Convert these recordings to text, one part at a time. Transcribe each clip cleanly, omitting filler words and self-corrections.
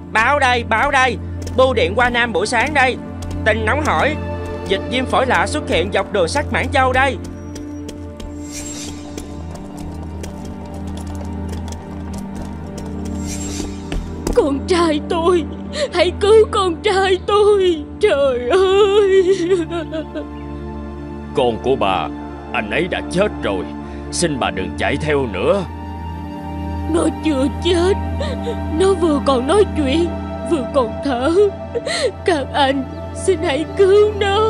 Báo đây. Bưu điện Hoa Nam buổi sáng đây. Tin nóng hổi, dịch viêm phổi lạ xuất hiện dọc đường sắt Mãn Châu đây. Con trai tôi, hãy cứu con trai tôi. Trời ơi. Con của bà, anh ấy đã chết rồi. Xin bà đừng chạy theo nữa. Nó chưa chết. Nó vừa còn nói chuyện, vừa còn thở. Các anh xin hãy cứu nó.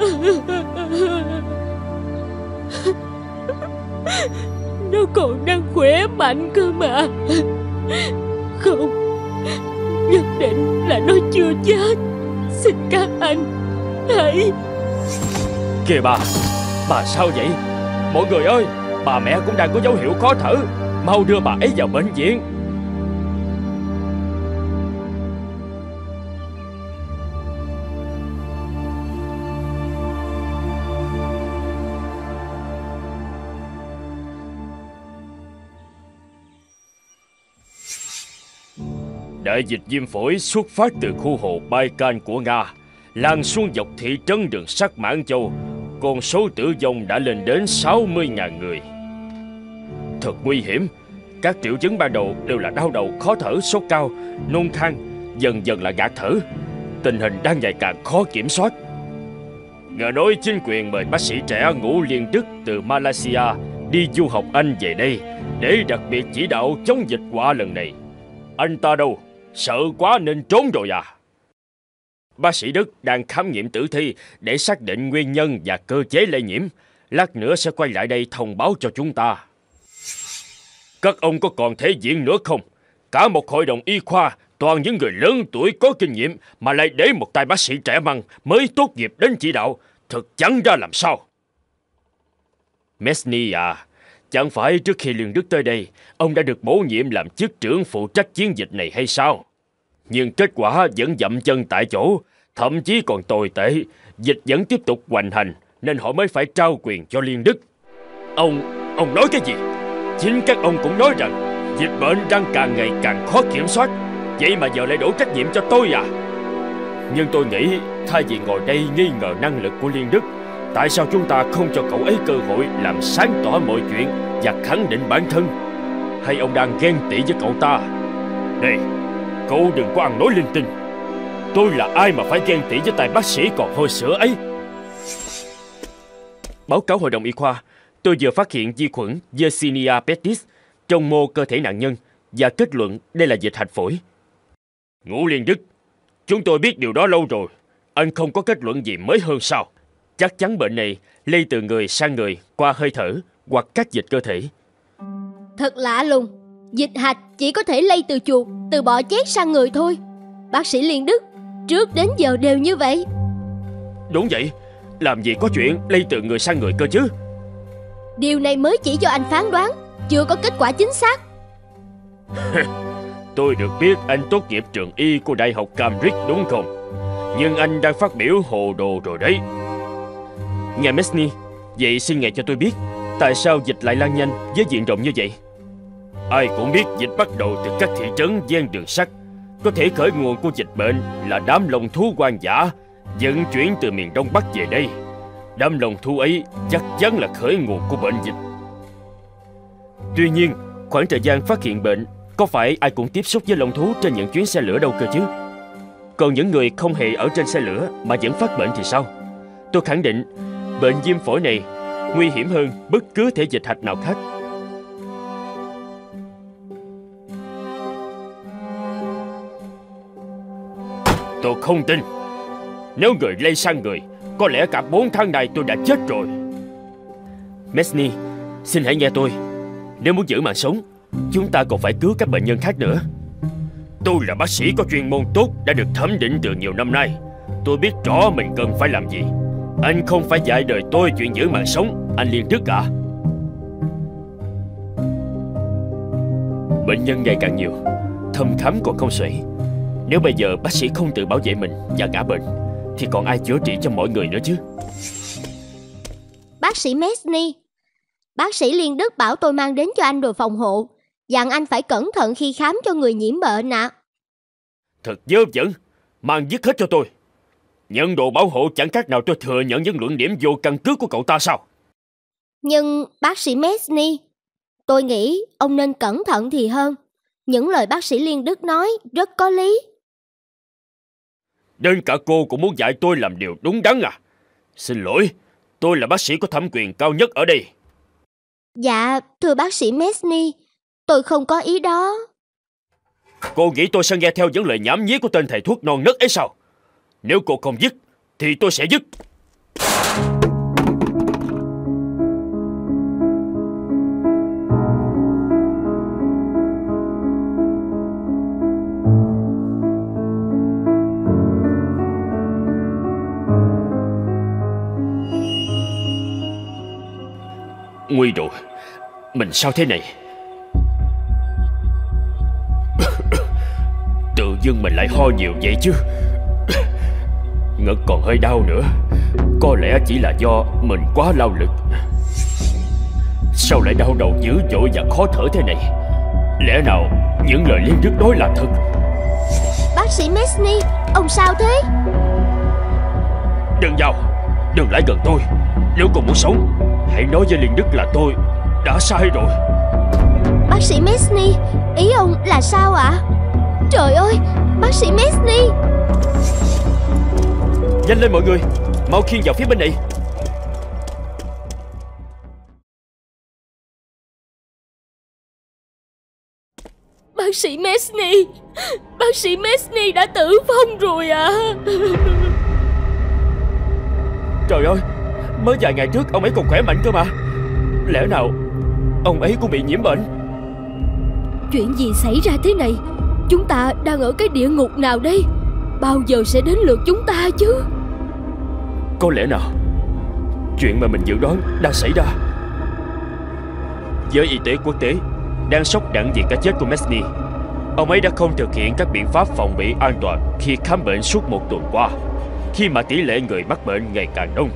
Nó còn đang khỏe mạnh cơ mà. Không, nhất định là nó chưa chết. Xin các anh hãy... Kìa bà sao vậy? Mọi người ơi, bà mẹ cũng đang có dấu hiệu khó thở. Mau đưa bà ấy vào bệnh viện. Đại dịch viêm phổi xuất phát từ khu hồ Baikal của Nga, lan xuống dọc thị trấn đường sắt Mãn Châu. Con số tử vong đã lên đến 60.000 người. Thật nguy hiểm. Các triệu chứng ban đầu đều là đau đầu, khó thở, sốt cao, nôn khan, dần dần là ngạt thở. Tình hình đang ngày càng khó kiểm soát. Nghe nói chính quyền mời bác sĩ trẻ Ngũ Liên Đức từ Malaysia đi du học Anh về đây để đặc biệt chỉ đạo chống dịch họa lần này. Anh ta đâu? Sợ quá nên trốn rồi à? Bác sĩ Đức đang khám nghiệm tử thi để xác định nguyên nhân và cơ chế lây nhiễm. Lát nữa sẽ quay lại đây thông báo cho chúng ta. Các ông có còn thể diện nữa không? Cả một hội đồng y khoa, toàn những người lớn tuổi có kinh nghiệm mà lại để một tay bác sĩ trẻ măng mới tốt nghiệp đến chỉ đạo. Thật chẳng ra làm sao. Mesny à, chẳng phải trước khi Liên Đức tới đây, ông đã được bổ nhiệm làm chức trưởng phụ trách chiến dịch này hay sao? Nhưng kết quả vẫn dậm chân tại chỗ, thậm chí còn tồi tệ. Dịch vẫn tiếp tục hoành hành, nên họ mới phải trao quyền cho Liên Đức. Ông nói cái gì? Chính các ông cũng nói rằng dịch bệnh đang càng ngày càng khó kiểm soát. Vậy mà giờ lại đổ trách nhiệm cho tôi à? Nhưng tôi nghĩ thay vì ngồi đây nghi ngờ năng lực của Liên Đức, tại sao chúng ta không cho cậu ấy cơ hội làm sáng tỏ mọi chuyện và khẳng định bản thân? Hay ông đang ghen tị với cậu ta? Này, cậu đừng có ăn nói linh tinh. Tôi là ai mà phải ghen tị với tay bác sĩ còn hôi sữa ấy? Báo cáo hội đồng y khoa, tôi vừa phát hiện vi khuẩn Yersinia pestis trong mô cơ thể nạn nhân và kết luận đây là dịch hạch phổi. Ngũ Liên Đức, chúng tôi biết điều đó lâu rồi. Anh không có kết luận gì mới hơn sao? Chắc chắn bệnh này lây từ người sang người qua hơi thở hoặc các dịch cơ thể. Thật lạ lùng, dịch hạch chỉ có thể lây từ chuột, từ bọ chét sang người thôi. Bác sĩ Liên Đức, trước đến giờ đều như vậy. Đúng vậy, làm gì có chuyện lây từ người sang người cơ chứ? Điều này mới chỉ do anh phán đoán, chưa có kết quả chính xác. Tôi được biết anh tốt nghiệp trường y của Đại học Cambridge đúng không? Nhưng anh đang phát biểu hồ đồ rồi đấy. Ngài Mesny, vậy xin ngài cho tôi biết tại sao dịch lại lan nhanh với diện rộng như vậy? Ai cũng biết dịch bắt đầu từ các thị trấn ven đường sắt. Có thể khởi nguồn của dịch bệnh là đám lồng thú hoang dã vận chuyển từ miền Đông Bắc về đây. Đám lồng thú ấy chắc chắn là khởi nguồn của bệnh dịch. Tuy nhiên, khoảng thời gian phát hiện bệnh, có phải ai cũng tiếp xúc với lồng thú trên những chuyến xe lửa đâu cơ chứ? Còn những người không hề ở trên xe lửa mà vẫn phát bệnh thì sao? Tôi khẳng định bệnh viêm phổi này nguy hiểm hơn bất cứ thể dịch hạch nào khác. Tôi không tin. Nếu người lây sang người, có lẽ cả 4 tháng nay tôi đã chết rồi. Mesny, xin hãy nghe tôi. Nếu muốn giữ mạng sống, chúng ta còn phải cứu các bệnh nhân khác nữa. Tôi là bác sĩ có chuyên môn tốt, đã được thẩm định từ nhiều năm nay. Tôi biết rõ mình cần phải làm gì. Anh không phải dạy đời tôi chuyện giữ mạng sống, anh Liên Đức à? Bệnh nhân ngày càng nhiều, thăm khám còn không xuể. Nếu bây giờ bác sĩ không tự bảo vệ mình và ngã bệnh, thì còn ai chữa trị cho mọi người nữa chứ? Bác sĩ Mesny, bác sĩ Liên Đức bảo tôi mang đến cho anh đồ phòng hộ, dặn anh phải cẩn thận khi khám cho người nhiễm bệnh ạ. Thật dơ dẫn. Mang dứt hết cho tôi. Nhận đồ bảo hộ chẳng khác nào tôi thừa nhận những luận điểm vô căn cứ của cậu ta sao? Nhưng bác sĩ Mesny, tôi nghĩ ông nên cẩn thận thì hơn. Những lời bác sĩ Liên Đức nói rất có lý. Đến cả cô cũng muốn dạy tôi làm điều đúng đắn à? Xin lỗi, tôi là bác sĩ có thẩm quyền cao nhất ở đây. Dạ, thưa bác sĩ Mesny, tôi không có ý đó. Cô nghĩ tôi sẽ nghe theo những lời nhảm nhí của tên thầy thuốc non nớt ấy sao? Nếu cô không dứt thì tôi sẽ dứt. Nguy rồi, mình sao thế này? Tự dưng mình lại ho nhiều vậy chứ. Ngực còn hơi đau nữa. Có lẽ chỉ là do mình quá lao lực. Sao lại đau đầu dữ dội và khó thở thế này? Lẽ nào những lời Liên Đức nói là thật? Bác sĩ Mesny, ông sao thế? Đừng vào, đừng lại gần tôi. Nếu còn muốn sống, hãy nói với Liên Đức là tôi đã sai rồi. Bác sĩ Mesny, ý ông là sao ạ? Trời ơi, bác sĩ Mesny! Nhanh lên mọi người, mau khiêng vào phía bên này. Bác sĩ Mesny, bác sĩ Mesny đã tử vong rồi à? Trời ơi, mới vài ngày trước ông ấy còn khỏe mạnh cơ mà. Lẽ nào ông ấy cũng bị nhiễm bệnh? Chuyện gì xảy ra thế này? Chúng ta đang ở cái địa ngục nào đây? Bao giờ sẽ đến lượt chúng ta chứ? Có lẽ nào chuyện mà mình dự đoán đang xảy ra. Giới y tế quốc tế đang sốc nặng vì cái chết của Mesny. Ông ấy đã không thực hiện các biện pháp phòng bị an toàn khi khám bệnh suốt một tuần qua, khi mà tỷ lệ người mắc bệnh ngày càng đông.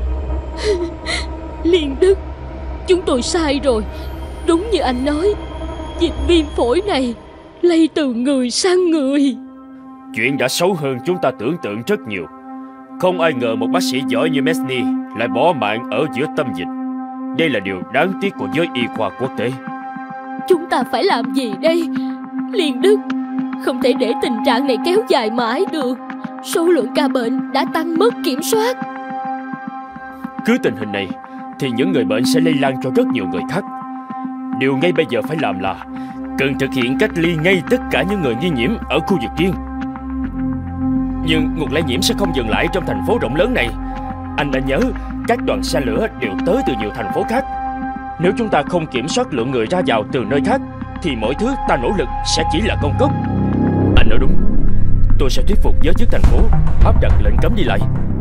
Liên Đức, chúng tôi sai rồi. Đúng như anh nói, dịch viêm phổi này lây từ người sang người. Chuyện đã xấu hơn chúng ta tưởng tượng rất nhiều. Không ai ngờ một bác sĩ giỏi như Mesny lại bỏ mạng ở giữa tâm dịch. Đây là điều đáng tiếc của giới y khoa quốc tế. Chúng ta phải làm gì đây? Liên Đức, không thể để tình trạng này kéo dài mãi được. Số lượng ca bệnh đã tăng mất kiểm soát. Cứ tình hình này thì những người bệnh sẽ lây lan cho rất nhiều người khác. Điều ngay bây giờ phải làm là cần thực hiện cách ly ngay tất cả những người nghi nhiễm ở khu vực riêng. Nhưng nguồn lây nhiễm sẽ không dừng lại trong thành phố rộng lớn này. Anh đã nhớ các đoàn xe lửa đều tới từ nhiều thành phố khác. Nếu chúng ta không kiểm soát lượng người ra vào từ nơi khác thì mọi thứ ta nỗ lực sẽ chỉ là công cốc. Anh nói đúng. Tôi sẽ thuyết phục giới chức thành phố áp đặt lệnh cấm đi lại.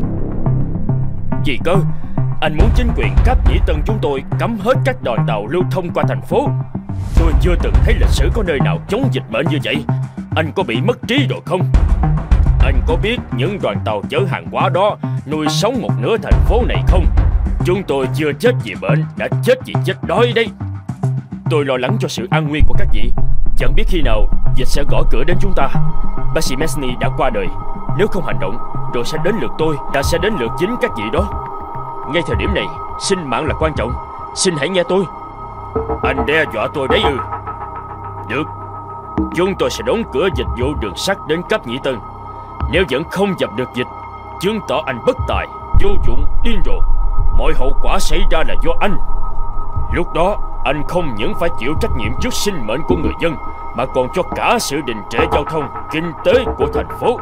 Vì cơ, anh muốn chính quyền Cáp Nhĩ Tân chúng tôi cấm hết các đoàn tàu lưu thông qua thành phố. Tôi chưa từng thấy lịch sử có nơi nào chống dịch bệnh như vậy. Anh có bị mất trí rồi không? Anh có biết những đoàn tàu chở hàng hóa đó nuôi sống một nửa thành phố này không? Chúng tôi chưa chết vì bệnh, đã chết vì chết đói đấy. Tôi lo lắng cho sự an nguy của các vị. Chẳng biết khi nào dịch sẽ gõ cửa đến chúng ta. Bác sĩ Mesny đã qua đời. Nếu không hành động, rồi sẽ đến lượt tôi, đã sẽ đến lượt chính các vị đó. Ngay thời điểm này, sinh mạng là quan trọng. Xin hãy nghe tôi. Anh đe dọa tôi đấy ư? Được, chúng tôi sẽ đóng cửa dịch vụ đường sắt đến Cáp Nhĩ Tân. Nếu vẫn không dập được dịch, chứng tỏ anh bất tài, vô dụng, điên rồ. Mọi hậu quả xảy ra là do anh. Lúc đó, anh không những phải chịu trách nhiệm trước sinh mệnh của người dân, mà còn cho cả sự đình trệ giao thông, kinh tế của thành phố.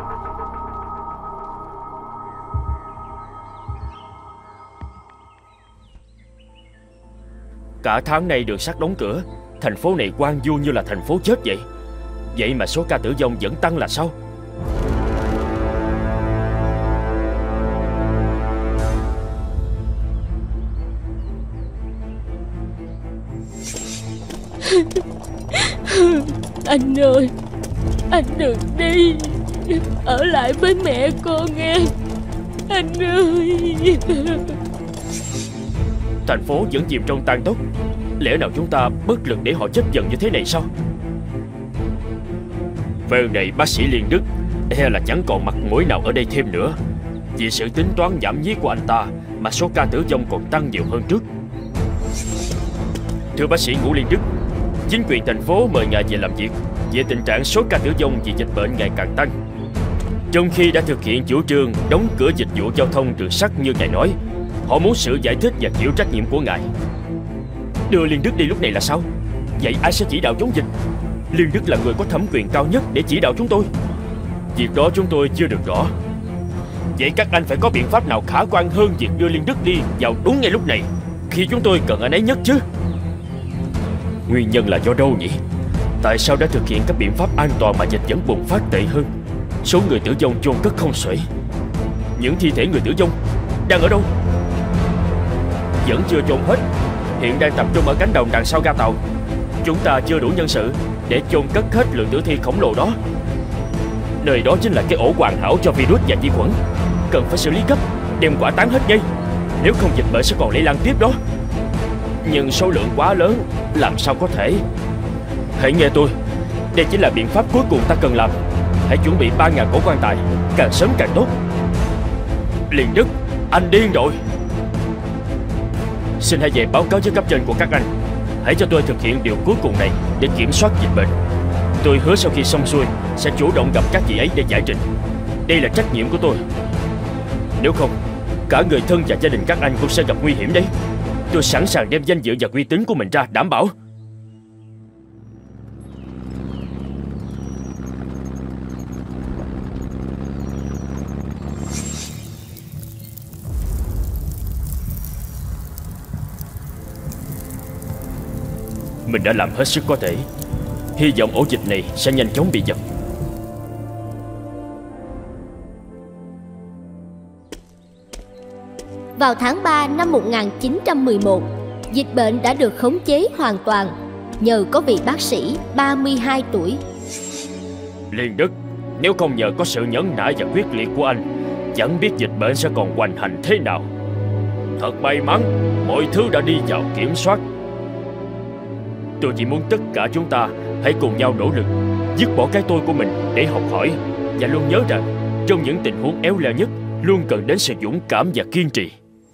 Cả tháng nay đường sắt đóng cửa, thành phố này hoang vu như là thành phố chết vậy. Vậy mà số ca tử vong vẫn tăng là sao? Anh ơi, anh đừng đi. Ở lại với mẹ con nghe. Anh ơi. Thành phố vẫn chìm trong tang tóc. Lẽ nào chúng ta bất lực để họ chết dần như thế này sao? Về này bác sĩ Liên Đức, e là chẳng còn mặt mũi nào ở đây thêm nữa. Vì sự tính toán giảm nhiếc của anh ta mà số ca tử vong còn tăng nhiều hơn trước. Thưa bác sĩ Ngũ Liên Đức, chính quyền thành phố mời ngài về làm việc về tình trạng số ca tử vong vì dịch bệnh ngày càng tăng. Trong khi đã thực hiện chủ trương đóng cửa dịch vụ giao thông đường sắt như ngài nói, họ muốn sự giải thích và chịu trách nhiệm của ngài. Đưa Liên Đức đi lúc này là sao? Vậy ai sẽ chỉ đạo chống dịch? Liên Đức là người có thẩm quyền cao nhất để chỉ đạo chúng tôi. Việc đó chúng tôi chưa được rõ. Vậy các anh phải có biện pháp nào khả quan hơn việc đưa Liên Đức đi vào đúng ngay lúc này, khi chúng tôi cần anh ấy nhất chứ? Nguyên nhân là do đâu nhỉ? Tại sao đã thực hiện các biện pháp an toàn mà dịch vẫn bùng phát tệ hơn? Số người tử vong chôn cất không xuể. Những thi thể người tử vong đang ở đâu? Vẫn chưa chôn hết, hiện đang tập trung ở cánh đồng đằng sau ga tàu. Chúng ta chưa đủ nhân sự để chôn cất hết lượng tử thi khổng lồ đó. Nơi đó chính là cái ổ hoàn hảo cho virus và vi khuẩn. Cần phải xử lý gấp, đem quả tán hết ngay. Nếu không dịch bệnh sẽ còn lây lan tiếp đó. Nhưng số lượng quá lớn, làm sao có thể? Hãy nghe tôi, đây chính là biện pháp cuối cùng ta cần làm. Hãy chuẩn bị 3.000 cổ quan tài, càng sớm càng tốt. Liên Đức, anh điên rồi. Xin hãy về báo cáo với cấp trên của các anh. Hãy cho tôi thực hiện điều cuối cùng này để kiểm soát dịch bệnh. Tôi hứa sau khi xong xuôi sẽ chủ động gặp các vị ấy để giải trình. Đây là trách nhiệm của tôi. Nếu không, cả người thân và gia đình các anh cũng sẽ gặp nguy hiểm đấy. Tôi sẵn sàng đem danh dự và uy tín của mình ra đảm bảo. Mình đã làm hết sức có thể. Hy vọng ổ dịch này sẽ nhanh chóng bị dập. Vào tháng 3 năm 1911, dịch bệnh đã được khống chế hoàn toàn nhờ có vị bác sĩ 32 tuổi. Liên Đức, nếu không nhờ có sự nhẫn nại và quyết liệt của anh, chẳng biết dịch bệnh sẽ còn hoành hành thế nào. Thật may mắn, mọi thứ đã đi vào kiểm soát. Tôi chỉ muốn tất cả chúng ta hãy cùng nhau nỗ lực, dứt bỏ cái tôi của mình để học hỏi, và luôn nhớ rằng trong những tình huống éo le nhất luôn cần đến sự dũng cảm và kiên trì.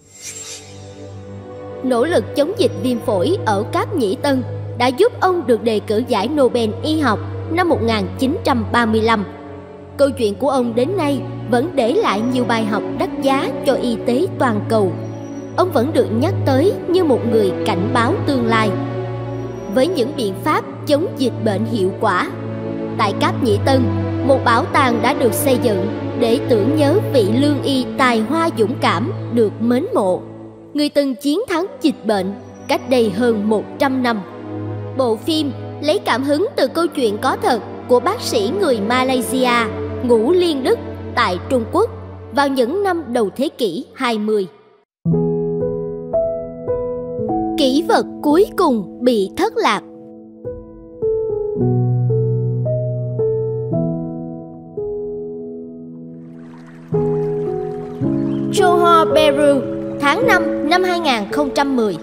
Nỗ lực chống dịch viêm phổi ở Cáp Nhĩ Tân đã giúp ông được đề cử giải Nobel y học năm 1935. Câu chuyện của ông đến nay vẫn để lại nhiều bài học đắt giá cho y tế toàn cầu. Ông vẫn được nhắc tới như một người cảnh báo tương lai. Với những biện pháp chống dịch bệnh hiệu quả, tại Cáp Nhĩ Tân, một bảo tàng đã được xây dựng để tưởng nhớ vị lương y tài hoa dũng cảm được mến mộ, người từng chiến thắng dịch bệnh cách đây hơn 100 năm. Bộ phim lấy cảm hứng từ câu chuyện có thật của bác sĩ người Malaysia Ngũ Liên Đức tại Trung Quốc vào những năm đầu thế kỷ 20. Kỷ vật cuối cùng bị thất lạc. Johor Bahru, tháng 5 năm 2010.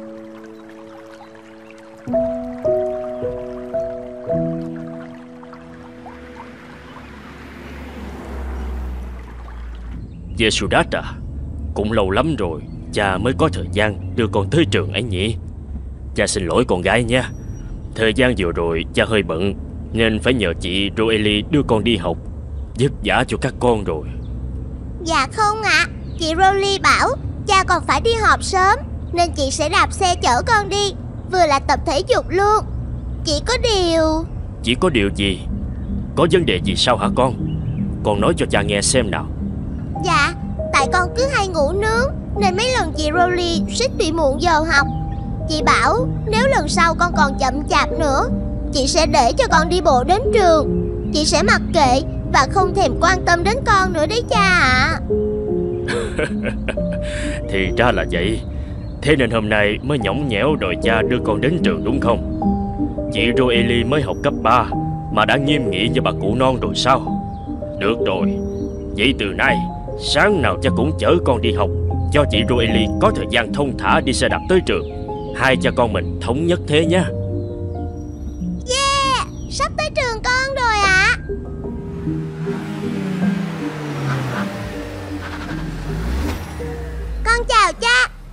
Yesudat à, cũng lâu lắm rồi cha mới có thời gian đưa con tới trường ấy nhỉ. Cha xin lỗi con gái nha. Thời gian vừa rồi cha hơi bận nên phải nhờ chị Roeli đưa con đi học, vất vả cho các con rồi. Dạ không ạ, chị Roeli bảo cha còn phải đi họp sớm nên chị sẽ đạp xe chở con đi, vừa là tập thể dục luôn. Chỉ có điều gì? Có vấn đề gì sao hả con? Con nói cho cha nghe xem nào. Dạ, tại con cứ hay ngủ nướng nên mấy lần chị Roeli suýt bị muộn giờ học. Chị bảo nếu lần sau con còn chậm chạp nữa, chị sẽ để cho con đi bộ đến trường. Chị sẽ mặc kệ và không thèm quan tâm đến con nữa đấy cha ạ. Thì ra là vậy. Thế nên hôm nay mới nhõng nhẽo đòi cha đưa con đến trường đúng không? Chị Roeli mới học cấp 3 mà đã nghiêm nghị với bà cụ non rồi sao? Được rồi, vậy từ nay sáng nào cha cũng chở con đi học, cho chị Roeli có thời gian thông thả đi xe đạp tới trường. Hai cha con mình thống nhất thế nhé. Yeah, sắp tới trường con rồi ạ.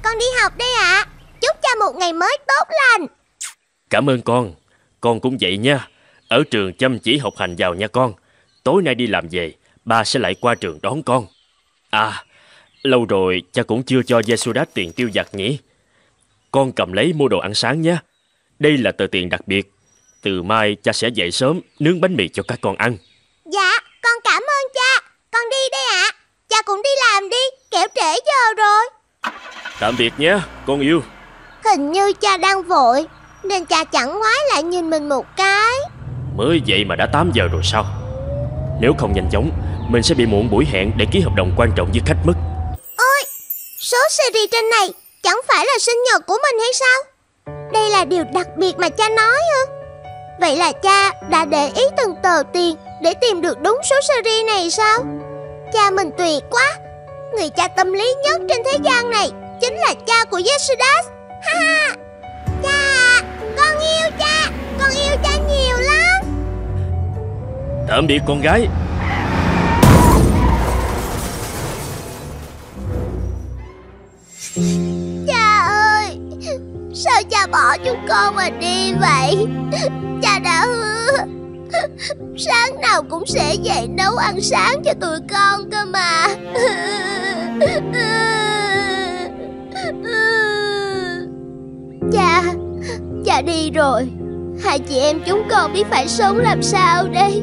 con đi học đây ạ. Chúc cha một ngày mới tốt lành. Cảm ơn con cũng vậy nha. Ở trường chăm chỉ học hành vào nha con. Tối nay đi làm về, ba sẽ lại qua trường đón con. À, lâu rồi cha cũng chưa cho Yesudas tiền tiêu vặt nhỉ. Con cầm lấy mua đồ ăn sáng nhé. Đây là tờ tiền đặc biệt. Từ mai cha sẽ dậy sớm nướng bánh mì cho các con ăn. Dạ, con cảm ơn cha. Con đi đây ạ. Cha cũng đi làm đi, kẻo trễ giờ rồi. Tạm biệt nhé, con yêu. Hình như cha đang vội, nên cha chẳng ngoái lại nhìn mình một cái. Mới vậy mà đã 8 giờ rồi sao? Nếu không nhanh chóng, mình sẽ bị muộn buổi hẹn để ký hợp đồng quan trọng với khách mất. Ôi, số series trên này chẳng phải là sinh nhật của mình hay sao? Đây là điều đặc biệt mà cha nói ư? Vậy là cha đã để ý từng tờ tiền để tìm được đúng số series này sao? Cha mình tuyệt quá. Người cha tâm lý nhất trên thế gian này chính là cha của Yesudas. Ha ha. Cha, con yêu cha. Con yêu cha nhiều lắm. Tạm biệt con gái. Cha ơi, sao cha bỏ chúng con mà đi vậy? Cha đã hứa sáng nào cũng sẽ dậy nấu ăn sáng cho tụi con cơ mà. Cha đi rồi. Hai chị em chúng con biết phải sống làm sao đây.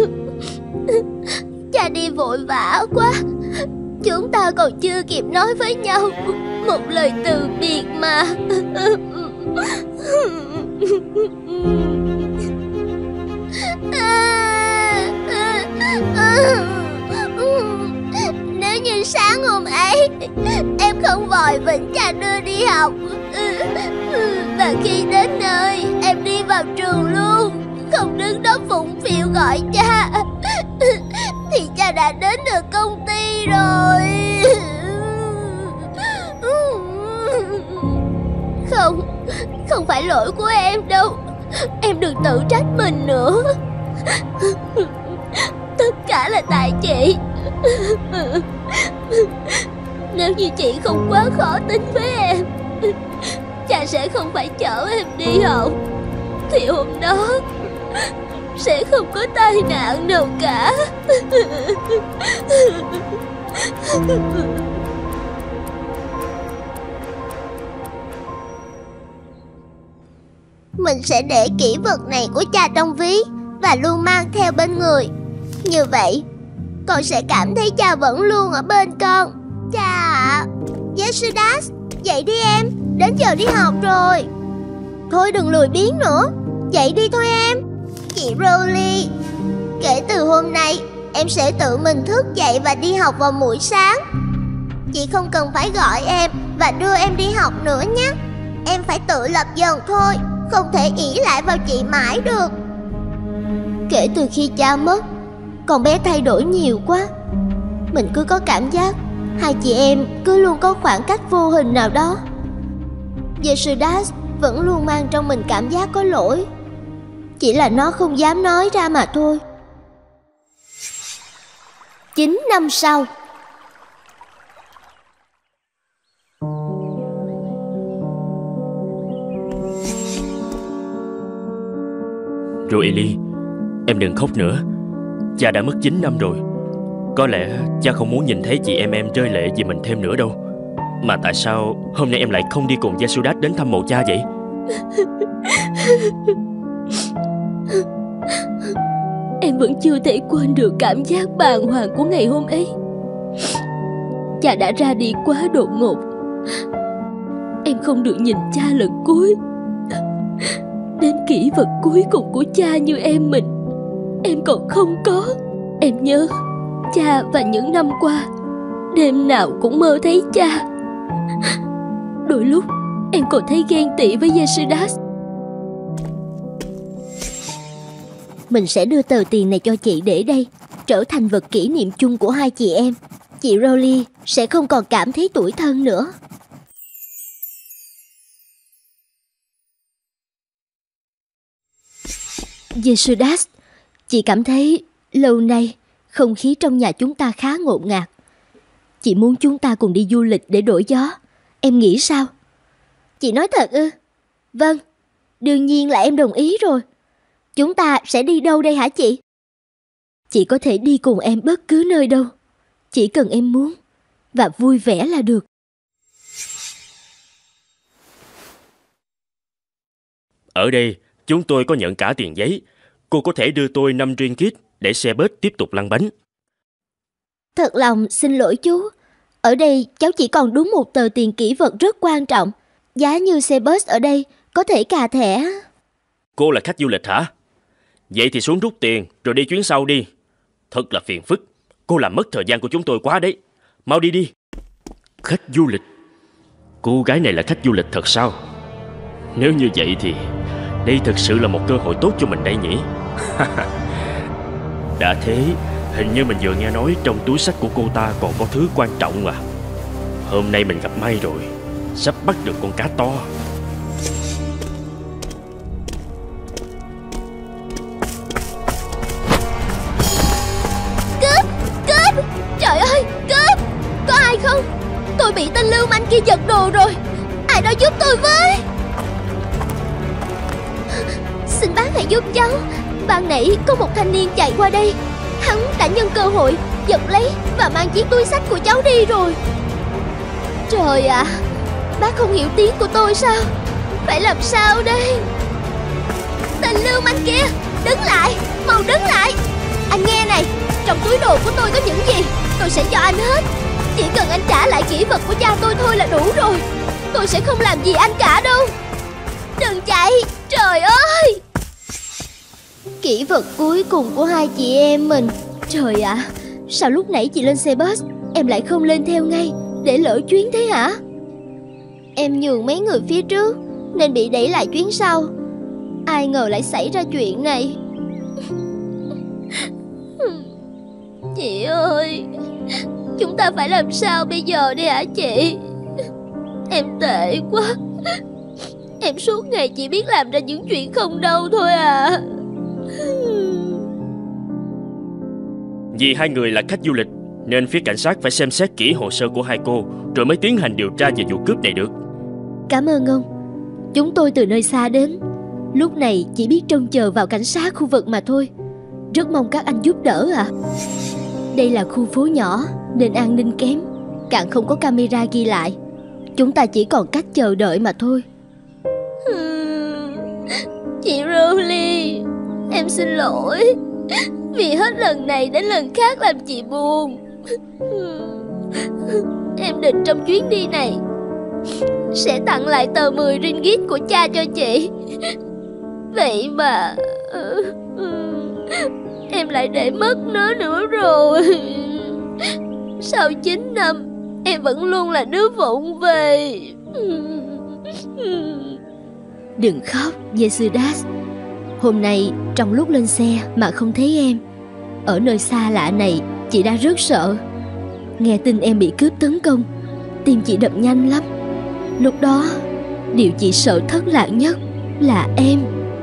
Cha đi vội vã quá. Chúng ta còn chưa kịp nói với nhau một lời từ biệt mà. Nếu như sáng hôm ấy em không vội vĩnh cha đưa đi học, và khi đến nơi em đi vào trường luôn, không đứng đó phụng phịu gọi cha, thì cha đã đến được công ty rồi. Không phải lỗi của em đâu. Em đừng tự trách mình nữa. Tất cả là tại chị. Nếu như chị không quá khó tính với em, cha sẽ không phải chở em đi học, thì hôm đó sẽ không có tai nạn nào cả. Mình sẽ để kỷ vật này của cha trong ví và luôn mang theo bên người. Như vậy con sẽ cảm thấy cha vẫn luôn ở bên con. Cha ạ. Yesudas, dậy đi em, đến giờ đi học rồi. Thôi đừng lười biếng nữa, dậy đi thôi em. Chị Rolly, kể từ hôm nay em sẽ tự mình thức dậy và đi học vào buổi sáng. Chị không cần phải gọi em và đưa em đi học nữa nhé. Em phải tự lập dần thôi, không thể ỷ lại vào chị mãi được. Kể từ khi cha mất, con bé thay đổi nhiều quá. Mình cứ có cảm giác hai chị em cứ luôn có khoảng cách vô hình nào đó. Yesudas vẫn luôn mang trong mình cảm giác có lỗi, chỉ là nó không dám nói ra mà thôi. 9 năm sau. Rồi Ellie, em đừng khóc nữa. Cha đã mất 9 năm rồi. Có lẽ cha không muốn nhìn thấy chị em rơi lệ vì mình thêm nữa đâu. Mà tại sao hôm nay em lại không đi cùng Yesudas đến thăm mộ cha vậy? Em vẫn chưa thể quên được cảm giác bàng hoàng của ngày hôm ấy. Cha đã ra đi quá đột ngột. Em không được nhìn cha lần cuối. Đến kỷ vật cuối cùng của cha như em mình, em còn không có. Em nhớ cha và những năm qua, đêm nào cũng mơ thấy cha. Đôi lúc em còn thấy ghen tị với Yesudas. Mình sẽ đưa tờ tiền này cho chị để đây, trở thành vật kỷ niệm chung của hai chị em. Chị Rolly sẽ không còn cảm thấy tủi thân nữa. Yesudas, chị cảm thấy lâu nay không khí trong nhà chúng ta khá ngột ngạt. Chị muốn chúng ta cùng đi du lịch để đổi gió. Em nghĩ sao? Chị nói thật ư? Vâng, đương nhiên là em đồng ý rồi. Chúng ta sẽ đi đâu đây hả chị? Chị có thể đi cùng em bất cứ nơi đâu, chỉ cần em muốn và vui vẻ là được. Ở đây, chúng tôi có nhận cả tiền giấy. Cô có thể đưa tôi 5 ringgit để xe bus tiếp tục lăn bánh. Thật lòng xin lỗi chú. Ở đây cháu chỉ còn đúng một tờ tiền kỷ vật rất quan trọng. Giá như xe bus ở đây có thể cà thẻ. Cô là khách du lịch hả? Vậy thì xuống rút tiền rồi đi chuyến sau đi. Thật là phiền phức. Cô làm mất thời gian của chúng tôi quá đấy. Mau đi đi. Khách du lịch? Cô gái này là khách du lịch thật sao? Nếu như vậy thì đây thực sự là một cơ hội tốt cho mình đây nhỉ? Đã thế, hình như mình vừa nghe nói trong túi xách của cô ta còn có thứ quan trọng à. Hôm nay mình gặp may rồi. Sắp bắt được con cá to. Cướp! Cướp! Trời ơi! Cướp! Có ai không? Tôi bị tên lưu manh kia giật đồ rồi. Ai đó giúp tôi với. Xin bác hãy giúp cháu. Ban nãy có một thanh niên chạy qua đây. Hắn đã nhân cơ hội giật lấy và mang chiếc túi xách của cháu đi rồi. Trời ạ, bác không hiểu tiếng của tôi sao? Phải làm sao đây? Tên lưu manh kia, đứng lại, mau đứng lại. Anh nghe này, trong túi đồ của tôi có những gì tôi sẽ cho anh hết. Chỉ cần anh trả lại kỷ vật của cha tôi thôi là đủ rồi. Tôi sẽ không làm gì anh cả đâu. Đừng chạy, trời ơi. Kỷ vật cuối cùng của hai chị em mình. Trời ạ, sao lúc nãy chị lên xe bus em lại không lên theo ngay để lỡ chuyến thế hả? Em nhường mấy người phía trước nên bị đẩy lại chuyến sau. Ai ngờ lại xảy ra chuyện này. Chị ơi, chúng ta phải làm sao bây giờ đây hả chị? Em tệ quá. Em suốt ngày chỉ biết làm ra những chuyện không đâu thôi à. Vì hai người là khách du lịch nên phía cảnh sát phải xem xét kỹ hồ sơ của hai cô rồi mới tiến hành điều tra về vụ cướp này được. Cảm ơn ông. Chúng tôi từ nơi xa đến, lúc này chỉ biết trông chờ vào cảnh sát khu vực mà thôi. Rất mong các anh giúp đỡ ạ. Đây là khu phố nhỏ nên an ninh kém, càng không có camera ghi lại. Chúng ta chỉ còn cách chờ đợi mà thôi. Chị Rolly, em xin lỗi vì hết lần này đến lần khác làm chị buồn. Em định trong chuyến đi này sẽ tặng lại tờ 10 ringgit của cha cho chị. Vậy mà em lại để mất nó nữa rồi. Sau 9 năm em vẫn luôn là đứa vụng về. Đừng khóc, Yesudas. Hôm nay trong lúc lên xe mà không thấy em, ở nơi xa lạ này, chị đã rất sợ. Nghe tin em bị cướp tấn công, tim chị đập nhanh lắm. Lúc đó, điều chị sợ thất lạc nhất là em.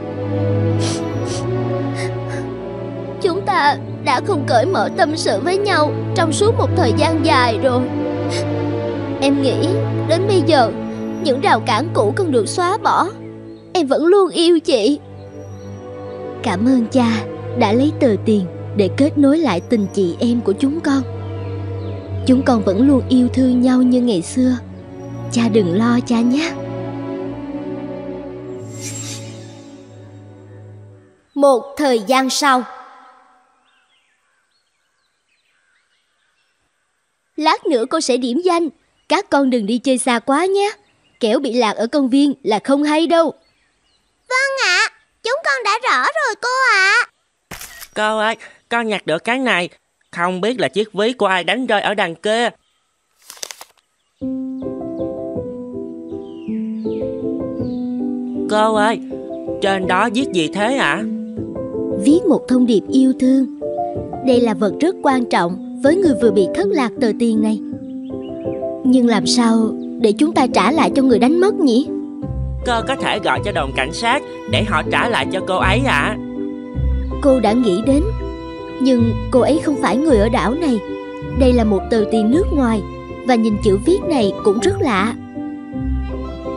Chúng ta đã không cởi mở tâm sự với nhau trong suốt một thời gian dài rồi. Em nghĩ đến bây giờ những rào cản cũ cần được xóa bỏ. Em vẫn luôn yêu chị. Cảm ơn cha đã lấy tờ tiền để kết nối lại tình chị em của chúng con. Chúng con vẫn luôn yêu thương nhau như ngày xưa. Cha đừng lo cha nhé. Một thời gian sau. Lát nữa cô sẽ điểm danh. Các con đừng đi chơi xa quá nhé. Kẻo bị lạc ở công viên là không hay đâu. Vâng ạ, chúng con đã rõ rồi cô ạ. Cô ơi, con nhặt được cái này. Không biết là chiếc ví của ai đánh rơi ở đằng kia. Cô ơi, trên đó viết gì thế ạ? Viết một thông điệp yêu thương. Đây là vật rất quan trọng với người vừa bị thất lạc tờ tiền này. Nhưng làm sao để chúng ta trả lại cho người đánh mất nhỉ? Cô có thể gọi cho đồn cảnh sát để họ trả lại cho cô ấy ạ. Cô đã nghĩ đến, nhưng cô ấy không phải người ở đảo này. Đây là một tờ tiền nước ngoài, và nhìn chữ viết này cũng rất lạ.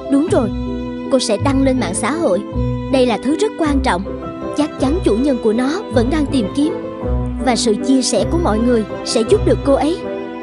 Đúng rồi, cô sẽ đăng lên mạng xã hội. Đây là thứ rất quan trọng. Chắc chắn chủ nhân của nó vẫn đang tìm kiếm, và sự chia sẻ của mọi người sẽ giúp được cô ấy.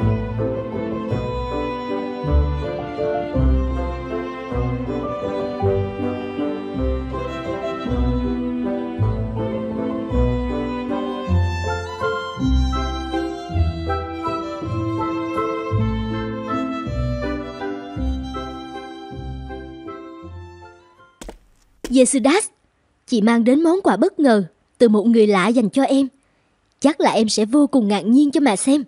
Yasudas, chị mang đến món quà bất ngờ từ một người lạ dành cho em. Chắc là em sẽ vô cùng ngạc nhiên cho mà xem.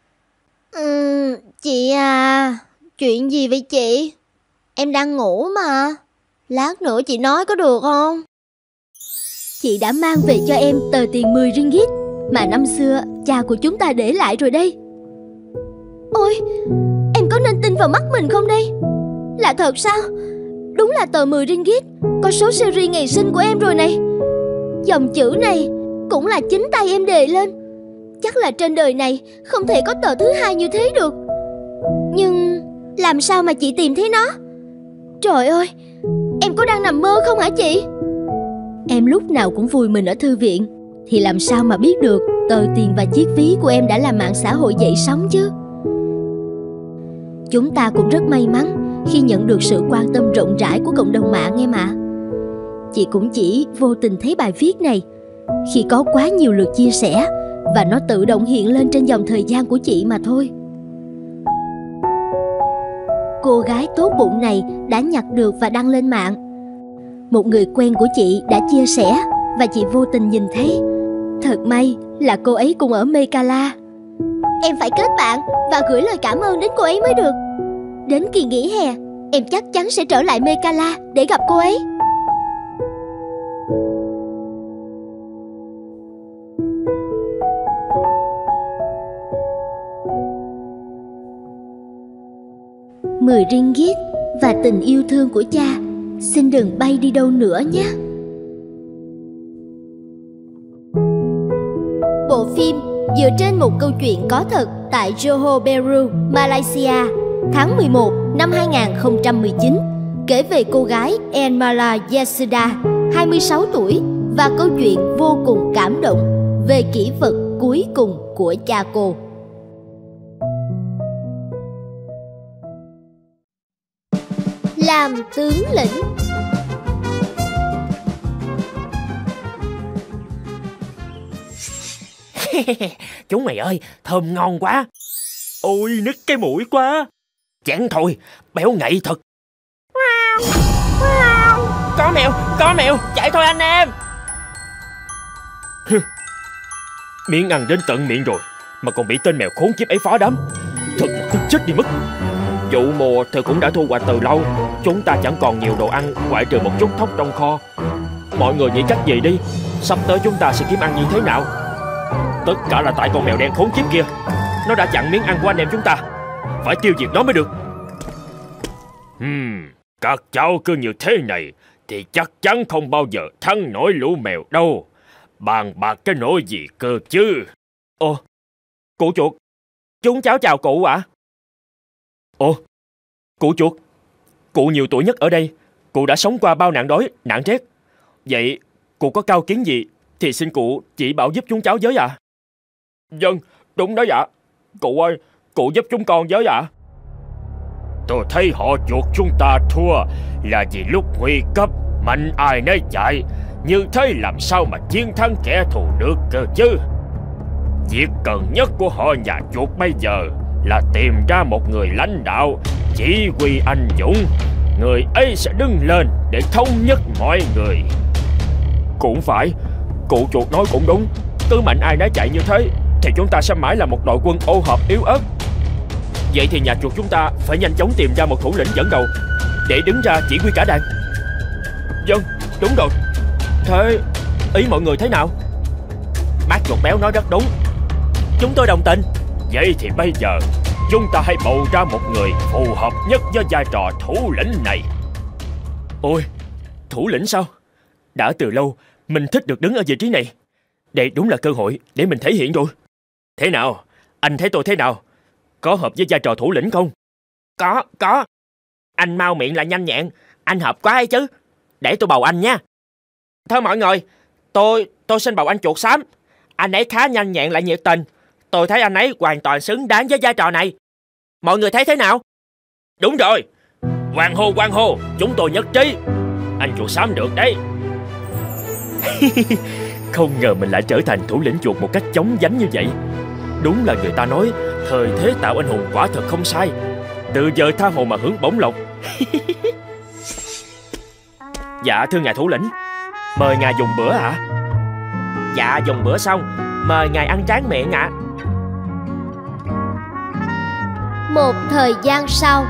Chị à, chuyện gì vậy chị? Em đang ngủ mà. Lát nữa chị nói có được không? Chị đã mang về cho em tờ tiền 10 ringgit mà năm xưa cha của chúng ta để lại rồi đây. Ôi, em có nên tin vào mắt mình không đây? Là thật sao? Đúng là tờ 10 ringgit, có số series ngày sinh của em rồi này. Dòng chữ này cũng là chính tay em đề lên. Chắc là trên đời này không thể có tờ thứ hai như thế được. Nhưng làm sao mà chị tìm thấy nó? Trời ơi, em có đang nằm mơ không hả chị? Em lúc nào cũng vùi mình ở thư viện, thì làm sao mà biết được tờ tiền và chiếc ví của em đã làm mạng xã hội dậy sóng chứ. Chúng ta cũng rất may mắn khi nhận được sự quan tâm rộng rãi của cộng đồng mạng em ạ. Chị cũng chỉ vô tình thấy bài viết này khi có quá nhiều lượt chia sẻ, và nó tự động hiện lên trên dòng thời gian của chị mà thôi. Cô gái tốt bụng này đã nhặt được và đăng lên mạng. Một người quen của chị đã chia sẻ và chị vô tình nhìn thấy. Thật may là cô ấy cùng ở Mekala. Em phải kết bạn và gửi lời cảm ơn đến cô ấy mới được. Đến kỳ nghỉ hè, em chắc chắn sẽ trở lại Mekala để gặp cô ấy. $10 ringgit và tình yêu thương của cha, xin đừng bay đi đâu nữa nhé. Bộ phim dựa trên một câu chuyện có thật tại Johor Bahru, Malaysia, tháng 11 năm 2019, kể về cô gái Enmala Yasuda, 26 tuổi, và câu chuyện vô cùng cảm động về kỷ vật cuối cùng của cha cô. Làm tướng lĩnh. Chúng mày ơi, thơm ngon quá. Ôi, nứt cái mũi quá. Chán thôi, béo ngậy thật. Có mèo, chạy thôi anh em. Miếng ăn đến tận miệng rồi mà còn bị tên mèo khốn kiếp ấy phá đám. Thật là tức chết đi mất. Vụ mùa thì cũng đã thu hoạch từ lâu. Chúng ta chẳng còn nhiều đồ ăn ngoại trừ một chút thóc trong kho. Mọi người nghĩ cách gì đi, sắp tới chúng ta sẽ kiếm ăn như thế nào? Tất cả là tại con mèo đen khốn kiếp kia. Nó đã chặn miếng ăn của anh em chúng ta. Phải tiêu diệt nó mới được. Các cháu cứ như thế này thì chắc chắn không bao giờ thắng nổi lũ mèo đâu. Bàn bạc cái nỗi gì cơ chứ? Ồ, cụ chuột, chúng cháu chào cụ ạ. Ồ, cụ chuột, cụ nhiều tuổi nhất ở đây. Cụ đã sống qua bao nạn đói, nạn rét. Vậy cụ có cao kiến gì thì xin cụ chỉ bảo giúp chúng cháu với ạ. Vâng, đúng đó dạ. Cụ ơi, cụ giúp chúng con với ạ. Tôi thấy họ chuột chúng ta thua là vì lúc nguy cấp mạnh ai nấy chạy. Như thế làm sao mà chiến thắng kẻ thù được cơ chứ? Việc cần nhất của họ nhà chuột bây giờ là tìm ra một người lãnh đạo, chỉ huy anh dũng. Người ấy sẽ đứng lên để thống nhất mọi người. Cũng phải, cụ chuột nói cũng đúng. Cứ mạnh ai nấy chạy như thế thì chúng ta sẽ mãi là một đội quân ô hợp yếu ớt. Vậy thì nhà chuột chúng ta phải nhanh chóng tìm ra một thủ lĩnh dẫn đầu để đứng ra chỉ huy cả đàn. Vâng, đúng rồi. Thế ý mọi người thế nào? Bác chuột béo nói rất đúng. Chúng tôi đồng tình. Vậy thì bây giờ chúng ta hãy bầu ra một người phù hợp nhất với vai trò thủ lĩnh này. Ôi, thủ lĩnh sao? Đã từ lâu mình thích được đứng ở vị trí này. Đây đúng là cơ hội để mình thể hiện rồi. Thế nào? Anh thấy tôi thế nào? Có hợp với vai trò thủ lĩnh không? Có. Anh mau miệng là nhanh nhẹn, anh hợp quá ấy chứ. Để tôi bầu anh nha. Thôi mọi người, tôi xin bầu anh chuột xám. Anh ấy khá nhanh nhẹn lại nhiệt tình. Tôi thấy anh ấy hoàn toàn xứng đáng với vai trò này. Mọi người thấy thế nào? Đúng rồi, hoan hô, chúng tôi nhất trí. Anh chuột xám được đấy. Không ngờ mình lại trở thành thủ lĩnh chuột một cách chóng vánh như vậy. Đúng là người ta nói thời thế tạo anh hùng quả thật không sai. Từ giờ tha hồ mà hưởng bổng lộc. Dạ thưa ngài thủ lĩnh, mời ngài dùng bữa ạ. Dạ dùng bữa xong, mời ngài ăn tráng miệng ạ. Một thời gian sau.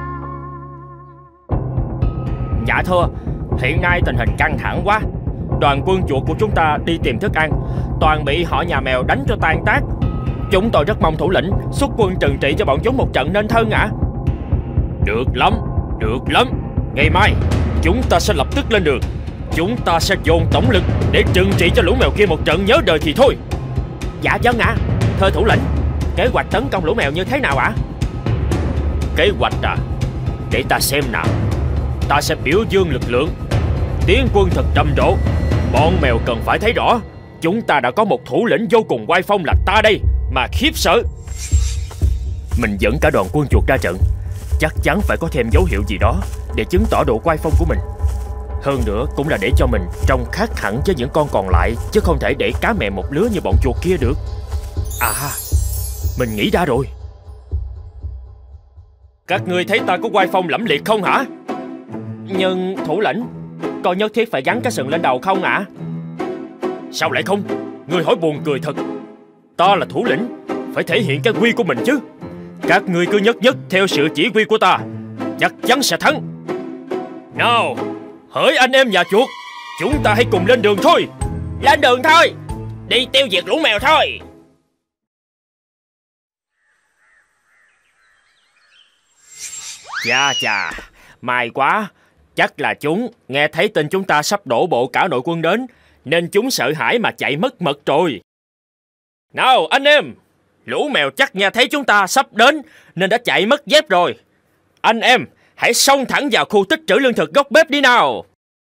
Dạ thưa, hiện nay tình hình căng thẳng quá. Đoàn quân chuột của chúng ta đi tìm thức ăn, toàn bị họ nhà mèo đánh cho tan tác. Chúng tôi rất mong thủ lĩnh xuất quân trừng trị cho bọn chúng một trận nên thân ạ. Được lắm. Ngày mai chúng ta sẽ lập tức lên đường. Chúng ta sẽ dồn tổng lực để trừng trị cho lũ mèo kia một trận nhớ đời thì thôi. Dạ vâng ạ. Thưa thủ lĩnh, kế hoạch tấn công lũ mèo như thế nào ạ? Kế hoạch à? Để ta xem nào. Ta sẽ biểu dương lực lượng, tiến quân thật trầm rộ. Bọn mèo cần phải thấy rõ chúng ta đã có một thủ lĩnh vô cùng oai phong là ta đây mà khiếp sợ. Mình dẫn cả đoàn quân chuột ra trận, chắc chắn phải có thêm dấu hiệu gì đó để chứng tỏ độ oai phong của mình. Hơn nữa cũng là để cho mình trông khác hẳn với những con còn lại, chứ không thể để cá mè một lứa như bọn chuột kia được. À, mình nghĩ ra rồi. Các ngươi thấy ta có oai phong lẫm liệt không hả? Nhưng thủ lĩnh, có nhất thiết phải gắn cái sừng lên đầu không ạ? Sao lại không? Ngươi hỏi buồn cười thật. Ta là thủ lĩnh, phải thể hiện cái uy của mình chứ. Các ngươi cứ nhất theo sự chỉ huy của ta, chắc chắn sẽ thắng. Nào, hỡi anh em nhà chuột, chúng ta hãy cùng lên đường thôi. Lên đường thôi, đi tiêu diệt lũ mèo thôi. Chà, may quá. Chắc là chúng nghe thấy tin chúng ta sắp đổ bộ cả đội quân đến, nên chúng sợ hãi mà chạy mất mật rồi. Nào anh em, lũ mèo chắc nghe thấy chúng ta sắp đến nên đã chạy mất dép rồi. Anh em hãy xông thẳng vào khu tích trữ lương thực góc bếp đi nào.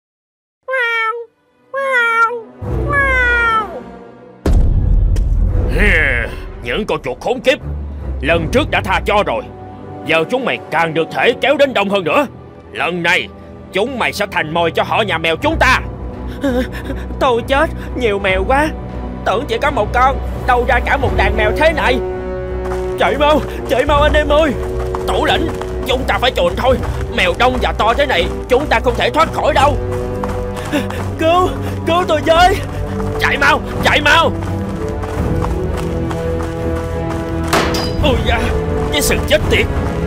Những con chuột khốn kiếp, lần trước đã tha cho rồi, giờ chúng mày càng được thể kéo đến đông hơn nữa. Lần này chúng mày sẽ thành mồi cho họ nhà mèo chúng ta. Tôi chết, nhiều mèo quá. Tưởng chỉ có một con, đâu ra cả một đàn mèo thế này. Chạy mau anh em ơi. Thủ lĩnh, chúng ta phải chuồn thôi. Mèo đông và to thế này, chúng ta không thể thoát khỏi đâu. Cứu tôi với. Chạy mau. Ôi da, cái sừng chết tiệt.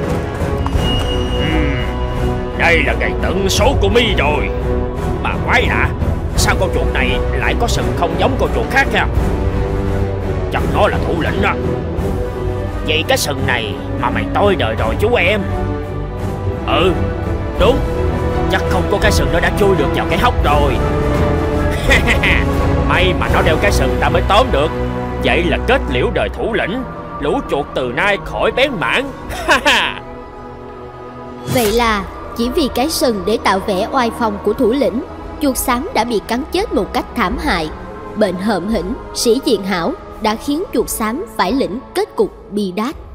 Đây là ngày tận số của mi rồi. Mà quái lạ, sao con chuột này lại có sừng không giống con chuột khác nha? Chắc nó là thủ lĩnh đó. Vì cái sừng này mà mày tôi đời rồi chú em. Ừ, đúng. Chắc không có cái sừng nó đã chui được vào cái hốc rồi. May mà nó đeo cái sừng ta mới tóm được. Vậy là kết liễu đời thủ lĩnh. Lũ chuột từ nay khỏi bén mảng. Vậy là chỉ vì cái sừng để tạo vẻ oai phong của thủ lĩnh, chuột xám đã bị cắn chết một cách thảm hại. Bệnh hợm hĩnh, sĩ diện hảo đã khiến chuột xám phải lĩnh kết cục bi đát.